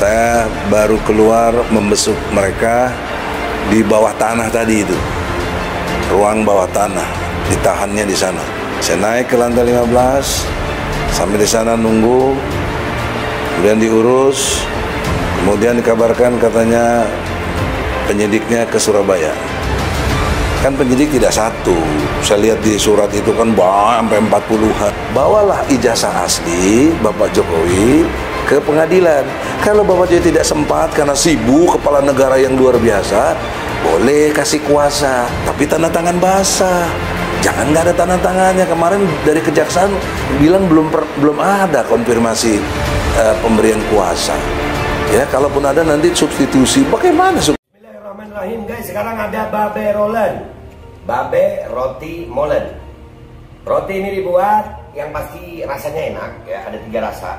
Saya baru keluar membesuk mereka di bawah tanah tadi itu, ruang bawah tanah, ditahannya di sana. Saya naik ke lantai 15, sampai di sana nunggu, kemudian diurus, kemudian dikabarkan katanya penyidiknya ke Surabaya. Kan penyidik tidak satu, saya lihat di surat itu kan sampai 40-an. Bawalah ijazah asli Bapak Jokowi ke pengadilan. Kalau Bapak Jokowi tidak sempat karena sibuk, kepala negara yang luar biasa, boleh kasih kuasa, tapi tanda tangan basah. Jangan nggak ada tanda tangannya. Kemarin dari kejaksaan bilang belum ada konfirmasi pemberian kuasa. Ya, kalaupun ada nanti substitusi. Bagaimana? Bismillahirrahmanirrahim, guys. Sekarang ada babe rolen, babe roti molen. Roti ini dibuat yang pasti rasanya enak ya. Ada 3 rasa.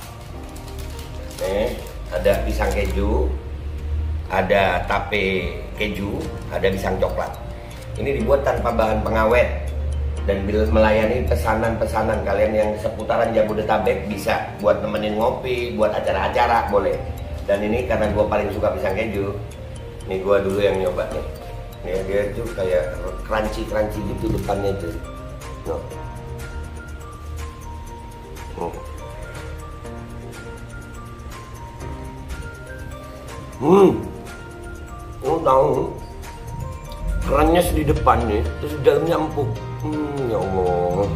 Nih, ada pisang keju, ada tape keju, ada pisang coklat. Ini dibuat tanpa bahan pengawet dan melayani pesanan-pesanan kalian yang seputaran Jabodetabek, bisa buat nemenin ngopi, buat acara-acara boleh. Dan ini karena gue paling suka pisang keju, nih gue dulu yang nyoba nih. Nih dia tuh kayak crunchy gitu depannya tuh. No. Lu tahu kerannya di depan nih, terus di dalamnya empuk. Ya Allah.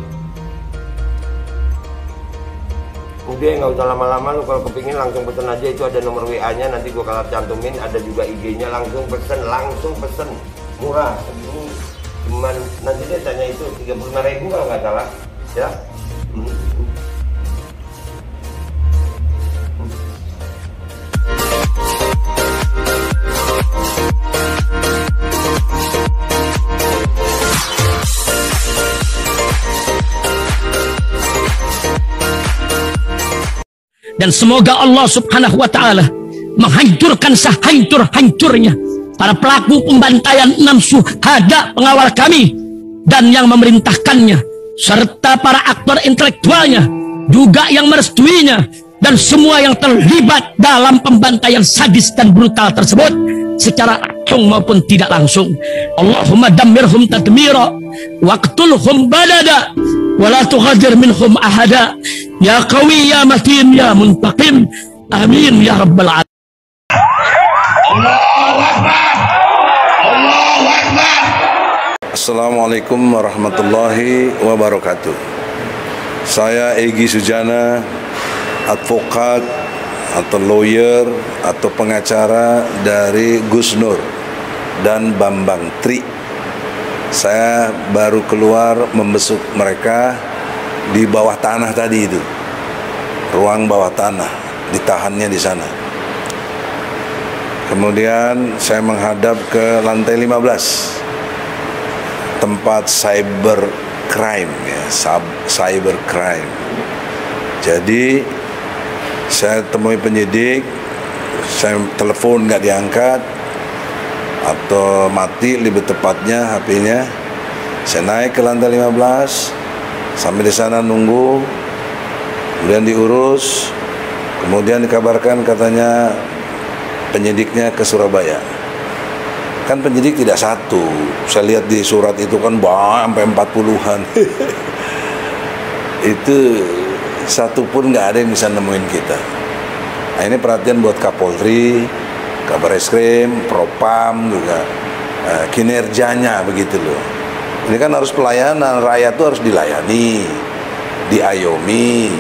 Udah nggak usah lama-lama, lu kalau kepingin langsung pesen aja, itu ada nomor WA-nya, nanti gua kalau cantumin, ada juga IG-nya, langsung pesen, murah. Ini cuman nanti dia tanya itu 35.000 kalau nggak salah, ya. Dan semoga Allah subhanahu wa ta'ala menghancurkan sehancur-hancurnya para pelaku pembantaian 6 syuhada pengawal kami dan yang memerintahkannya, serta para aktor intelektualnya juga yang merestuinya, dan semua yang terlibat dalam pembantaian sadis dan brutal tersebut secara langsung maupun tidak langsung. Allahumma dammirhum tadmira waqtulhum badada wala tughadir minhum ahada ya qawi ya matin ya muntaqim, amin ya rabbal alamin. Allahu Akbar, Allahu Akbar. Assalamualaikum warahmatullahi wabarakatuh. Saya Egy Sujana, advokat atau lawyer atau pengacara dari Gus Nur dan Bambang Tri. Saya baru keluar membesuk mereka di bawah tanah tadi itu, ruang bawah tanah, ditahannya di sana. Kemudian saya menghadap ke lantai 15, tempat cyber crime ya, cyber crime. Jadi saya temui penyidik, saya telepon nggak diangkat atau mati lebih tepatnya HP-nya. Saya naik ke lantai 15, sampai di sana nunggu, kemudian diurus, kemudian dikabarkan katanya penyidiknya ke Surabaya. Kan penyidik tidak satu, saya lihat di surat itu kan sampai 40-an. Itu satu pun nggak ada yang bisa nemuin kita. Nah, ini perhatian buat Kapolri, Kabar Eskrim, Propam juga, kinerjanya begitu loh. Ini kan harus pelayanan, rakyat itu harus dilayani, diayomi,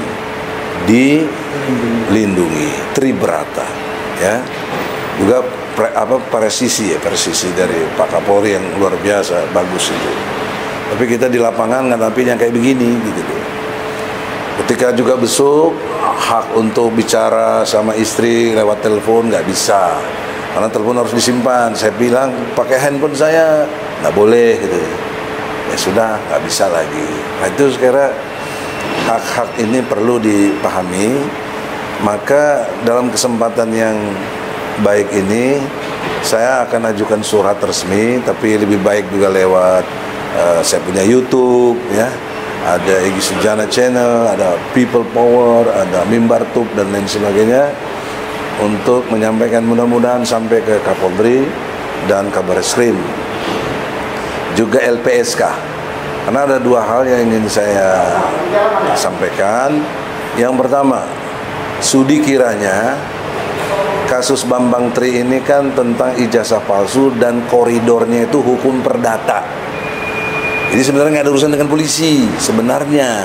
dilindungi, tribrata, ya. Juga presisi dari Pak Kapolri yang luar biasa, bagus itu. Tapi kita di lapangan ngadapinya kayak begini gitu loh. Ketika juga besok, hak untuk bicara sama istri lewat telepon nggak bisa, karena telepon harus disimpan. Saya bilang pakai handphone saya nggak boleh gitu. Ya sudah, nggak bisa lagi. Nah itu sekarang hak-hak ini perlu dipahami. Maka dalam kesempatan yang baik ini, saya akan ajukan surat resmi, tapi lebih baik juga lewat saya punya YouTube ya. Ada Egy Sujana Channel, ada People Power, ada Mimbar Tube dan lain sebagainya. untuk menyampaikan, mudah-mudahan sampai ke Kapolri dan Kabareskrim, juga LPSK. Karena ada dua hal yang ingin saya sampaikan. Yang pertama, studi kiranya kasus Bambang Tri ini kan tentang ijazah palsu dan koridornya itu hukum perdata. Jadi sebenarnya nggak ada urusan dengan polisi sebenarnya,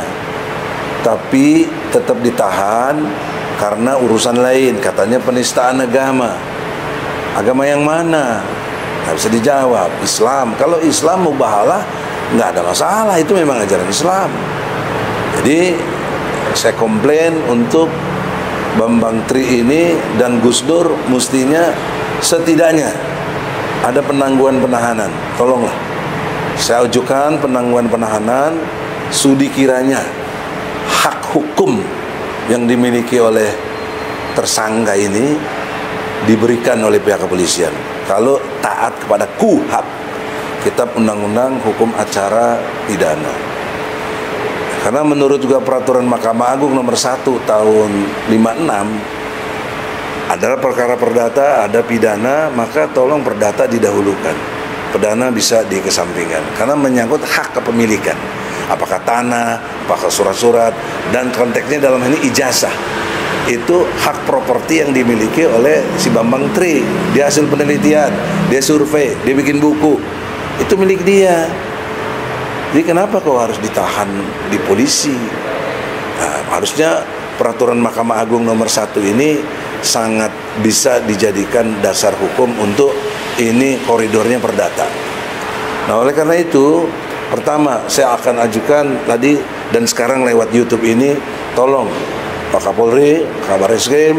tapi tetap ditahan karena urusan lain, katanya penistaan agama. Agama yang mana? Nggak bisa dijawab. Islam. Kalau Islam mubahalah nggak ada masalah, itu memang ajaran Islam. Jadi saya komplain untuk Bambang Tri ini dan Gus Dur, mestinya setidaknya ada penangguhan penahanan. Tolonglah, saya ajukan penangguhan penahanan, studi kiranya hak hukum yang dimiliki oleh tersangka ini diberikan oleh pihak kepolisian. Kalau taat kepada KUHAP, Kitab Undang-Undang Hukum Acara Pidana. Karena menurut juga peraturan Mahkamah Agung nomor 1 tahun 56, adalah perkara perdata, ada pidana, maka tolong perdata didahulukan. Pidana bisa dikesampingkan. Karena menyangkut hak kepemilikan. Apakah tanah, apakah surat-surat, dan konteksnya dalam ini ijazah. Itu hak properti yang dimiliki oleh si Bambang Tri. Dia hasil penelitian, dia survei, dia bikin buku. Itu milik dia. Jadi kenapa kau harus ditahan di polisi? Nah, harusnya peraturan Mahkamah Agung nomor 1 ini sangat bisa dijadikan dasar hukum untuk ini koridornya perdata. Nah, oleh karena itu, pertama saya akan ajukan tadi dan sekarang lewat YouTube ini, tolong Pak Kapolri, Kabareskrim,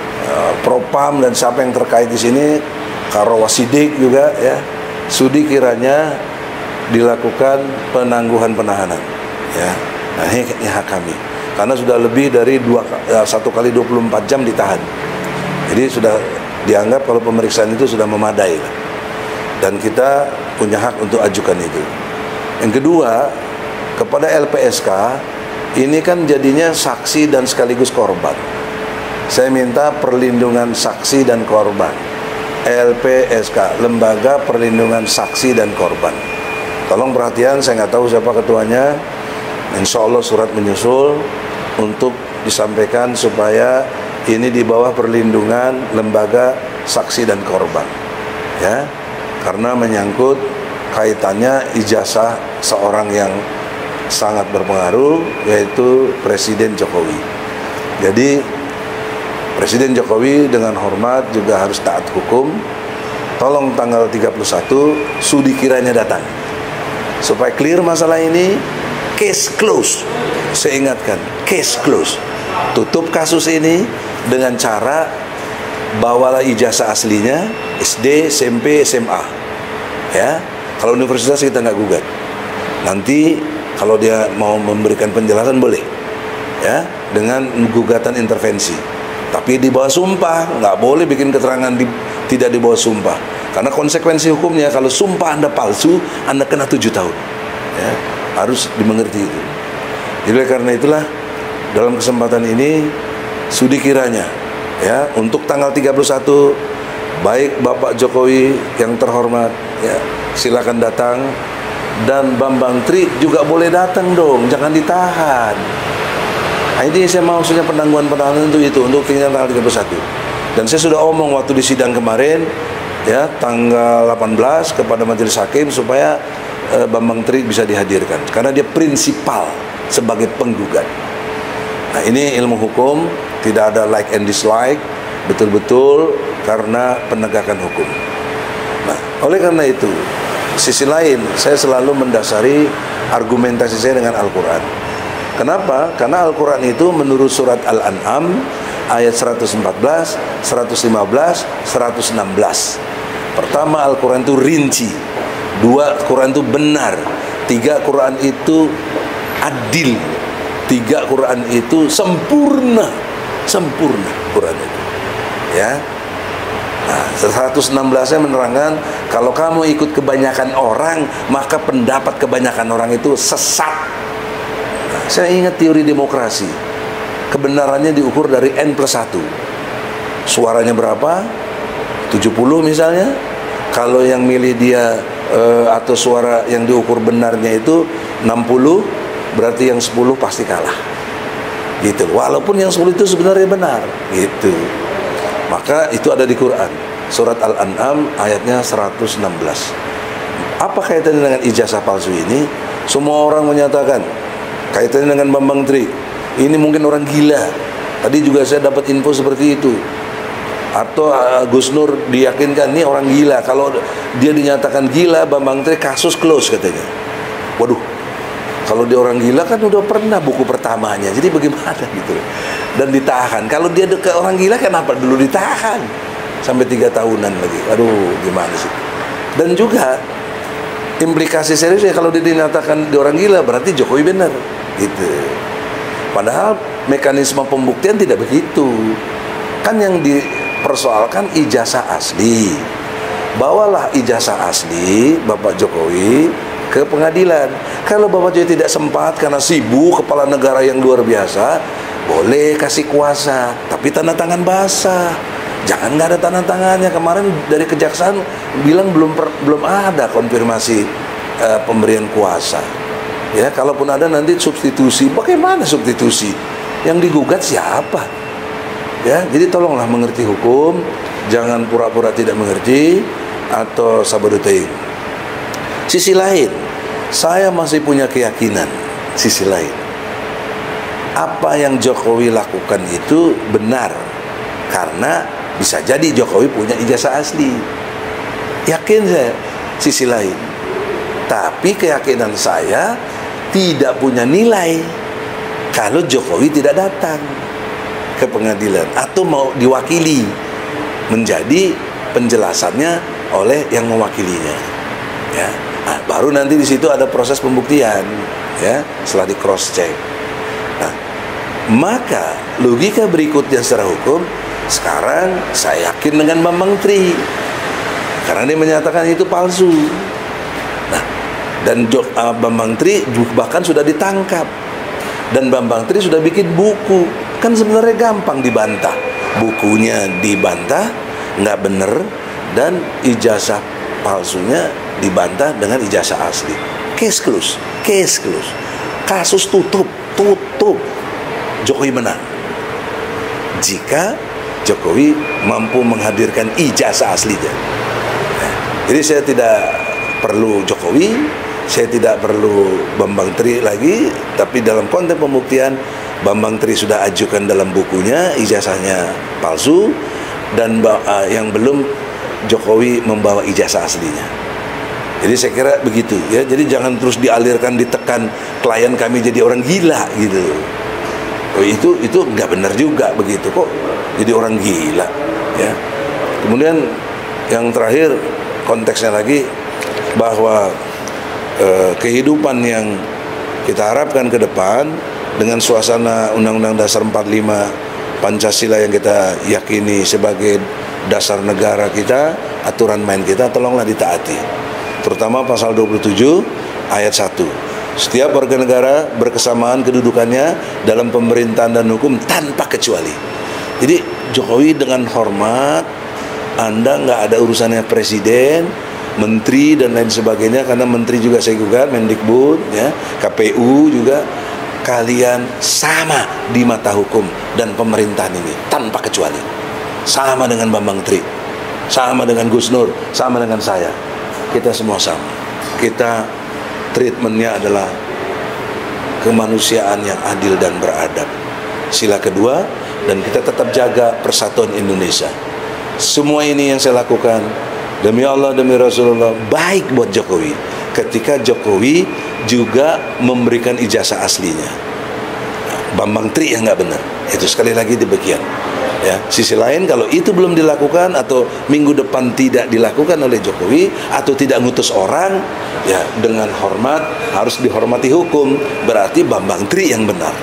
Propam dan siapa yang terkait di sini, Karawasidik juga ya, studi kiranya dilakukan penangguhan penahanan ya. Nah, ini hak kami karena sudah lebih dari 1 kali 24 jam ditahan. Jadi sudah dianggap kalau pemeriksaan itu sudah memadai dan kita punya hak untuk ajukan itu. Yang kedua, kepada LPSK ini kan jadinya saksi dan sekaligus korban. Saya minta perlindungan saksi dan korban. LPSK, Lembaga Perlindungan Saksi dan Korban. Tolong perhatian, saya nggak tahu siapa ketuanya. Insya Allah surat menyusul untuk disampaikan supaya ini di bawah perlindungan lembaga saksi dan korban, ya, karena menyangkut kaitannya ijazah seorang yang sangat berpengaruh, yaitu Presiden Jokowi. Jadi Presiden Jokowi dengan hormat juga harus taat hukum. Tolong tanggal 31 studi kiranya datang supaya clear masalah ini. Case close. Saya ingatkan, case close. Tutup kasus ini dengan cara bawalah ijazah aslinya SD, SMP, SMA. Ya, kalau universitas kita nggak gugat. Nanti kalau dia mau memberikan penjelasan boleh, ya, dengan gugatan intervensi. Tapi di bawah sumpah, nggak boleh bikin keterangan tidak di bawah sumpah. Karena konsekuensi hukumnya kalau sumpah Anda palsu, Anda kena 7 tahun. Ya, harus dimengerti itu. Jadi karena itulah dalam kesempatan ini studi kiranya, ya, untuk tanggal 31 baik Bapak Jokowi yang terhormat, ya, silakan datang, dan Bambang Tri juga boleh datang dong, jangan ditahan. Nah, ini saya maksudnya penangguhan penahanan itu untuk tanggal 31. Dan saya sudah omong waktu di sidang kemarin, ya, tanggal 18 kepada majelis hakim supaya Bambang Tri bisa dihadirkan karena dia prinsipal sebagai penggugat. Nah, ini ilmu hukum, tidak ada like and dislike, betul-betul karena penegakan hukum. Nah, oleh karena itu, sisi lain saya selalu mendasari argumentasi saya dengan Al-Quran. Kenapa? Karena Al-Quran itu menurut surat Al-An'am ayat 114, 115, 116. Pertama, Al-Quran itu rinci. 2, Quran itu benar. 3, Quran itu adil. 3, Quran itu sempurna. Sempurna Quran itu, ya. Nah, 116-nya menerangkan kalau kamu ikut kebanyakan orang, maka pendapat kebanyakan orang itu sesat. Nah, saya ingat teori demokrasi. Kebenarannya diukur dari N+1. suaranya berapa, 70 misalnya. Kalau yang milih dia atau suara yang diukur benarnya itu 60, berarti yang 10 pasti kalah gitu. Walaupun yang 10 itu sebenarnya benar gitu. Maka itu ada di Quran, surat Al-An'am ayatnya 116. Apa kaitannya dengan ijazah palsu ini? Semua orang menyatakan kaitannya dengan Bambang Tri, ini mungkin orang gila. Tadi juga saya dapat info seperti itu. Atau Gus Nur diyakinkan ini orang gila. Kalau dia dinyatakan gila, Bambang Tri kasus close katanya. Waduh, kalau dia orang gila kan udah pernah buku pertamanya, jadi bagaimana gitu. Dan ditahan. Kalau dia ke orang gila, kenapa dulu ditahan sampai 3 tahunan lagi? Aduh, gimana sih. Dan juga implikasi seriusnya, kalau dia dinyatakan dia orang gila, berarti Jokowi benar gitu. Padahal mekanisme pembuktian tidak begitu. Kan yang dipersoalkan ijazah asli. Bawalah ijazah asli Bapak Jokowi ke pengadilan. Kalau Bapak Jokowi tidak sempat karena sibuk kepala negara yang luar biasa, boleh kasih kuasa, tapi tanda tangan basah. Jangan nggak ada tanda tangannya. Kemarin dari kejaksaan bilang belum ada konfirmasi pemberian kuasa. Ya, kalaupun ada nanti substitusi. Bagaimana substitusi? Yang digugat siapa? Ya, jadi tolonglah mengerti hukum, jangan pura-pura tidak mengerti atau sabotage. Sisi lain, saya masih punya keyakinan. Sisi lain, apa yang Jokowi lakukan itu benar, karena bisa jadi Jokowi punya ijazah asli. Yakin saya. Sisi lain, tapi keyakinan saya tidak punya nilai kalau Jokowi tidak datang ke pengadilan atau mau diwakili, menjadi penjelasannya oleh yang mewakilinya. Ya, nah, baru nanti di situ ada proses pembuktian, ya, setelah di cross check. Nah, maka logika berikutnya secara hukum, sekarang saya yakin dengan Bambang Tri karena dia menyatakan itu palsu. Nah, dan Bambang Tri bahkan sudah ditangkap, dan Bambang Tri sudah bikin buku. Kan sebenarnya gampang dibantah, bukunya dibantah nggak bener, dan ijazah palsunya dibantah dengan ijazah asli. Case close, kasus tutup. Jokowi menang jika Jokowi mampu menghadirkan ijazah aslinya. Jadi saya tidak perlu Jokowi, saya tidak perlu Bambang Tri lagi, tapi dalam konteks pembuktian Bambang Tri sudah ajukan dalam bukunya ijazahnya palsu, dan yang belum Jokowi membawa ijazah aslinya. Jadi saya kira begitu ya. Jadi jangan terus dialirkan, ditekan klien kami jadi orang gila gitu. Oh, itu nggak benar juga begitu kok. Jadi orang gila ya. Kemudian yang terakhir konteksnya lagi bahwa kehidupan yang kita harapkan ke depan dengan suasana Undang-Undang Dasar 45 Pancasila yang kita yakini sebagai dasar negara kita, aturan main kita, tolonglah ditaati. Terutama pasal 27 ayat 1. Setiap warga negara berkesamaan kedudukannya dalam pemerintahan dan hukum tanpa kecuali. Jadi Jokowi dengan hormat, Anda nggak ada urusannya presiden, menteri dan lain sebagainya, karena menteri juga saya gugat, Mendikbud, ya, KPU juga. Kalian sama di mata hukum dan pemerintahan ini tanpa kecuali. Sama dengan Bambang Tri, sama dengan Gus Nur, sama dengan saya. Kita semua sama. Kita treatmentnya adalah kemanusiaan yang adil dan beradab. Sila kedua, dan kita tetap jaga persatuan Indonesia. Semua ini yang saya lakukan demi Allah, demi Rasulullah, baik buat Jokowi. Ketika Jokowi juga memberikan ijazah aslinya, Bambang Tri yang nggak benar, itu sekali lagi demikian. Ya, sisi lain kalau itu belum dilakukan atau minggu depan tidak dilakukan oleh Jokowi atau tidak ngutus orang, ya dengan hormat, harus dihormati hukum, berarti Bambang Tri yang benar.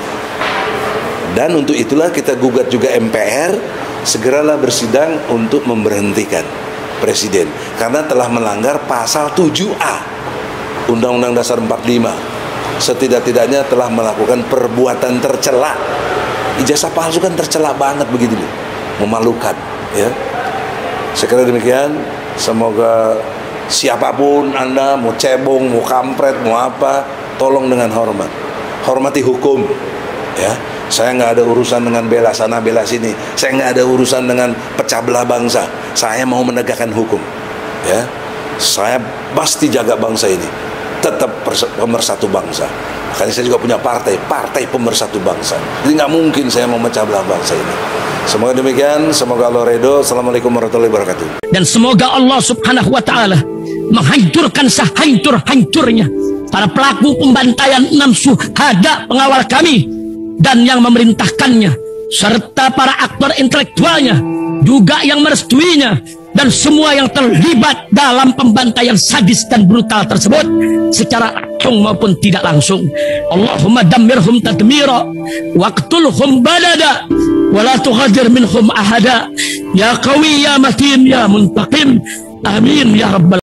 Dan untuk itulah kita gugat juga MPR, segeralah bersidang untuk memberhentikan presiden karena telah melanggar pasal 7A Undang-Undang Dasar 45. Setidak-tidaknya telah melakukan perbuatan tercela. Ijazah palsu kan tercela banget begitu loh. memalukan, ya. Sekali demikian, semoga siapapun Anda, mau cebong, mau kampret, mau apa, tolong dengan hormat. Hormati hukum, ya. Saya nggak ada urusan dengan bela sana bela sini. Saya nggak ada urusan dengan pecah belah bangsa. Saya mau menegakkan hukum, ya. Saya pasti jaga bangsa ini, tetap pemersatu bangsa. Makanya saya juga punya partai pemersatu bangsa. Jadi nggak mungkin saya mau memecah belah bangsa ini. Semoga demikian, semoga Allah ridho. Assalamualaikum warahmatullahi wabarakatuh. Dan semoga Allah Subhanahu wa Ta'ala menghancurkan sehancur-hancurnya para pelaku pembantaian 6 syuhada pengawal kami dan yang memerintahkannya, serta para aktor intelektualnya juga yang merestuinya, dan semua yang terlibat dalam pembantaian sadis dan brutal tersebut secara langsung maupun tidak langsung. Allahumma dammirhum tadmira waqtulhum balada wa la tughadir minhum ahada ya qawi ya matin ya muntaqim. Amin ya rabbal